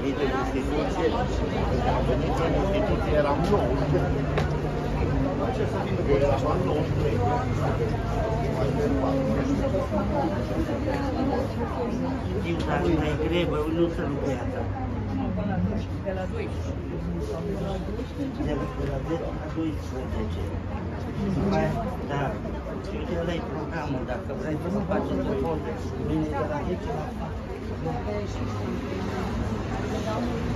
venit în instituție, când am venit în instituție eram 9. Eu eram în 93. Știu, dar mai greu, nu să lucrează. De la 12. De la 12. Da. Și uite, ăla e programul, dacă vrei să mă faci într-o poze, vine de la 10 la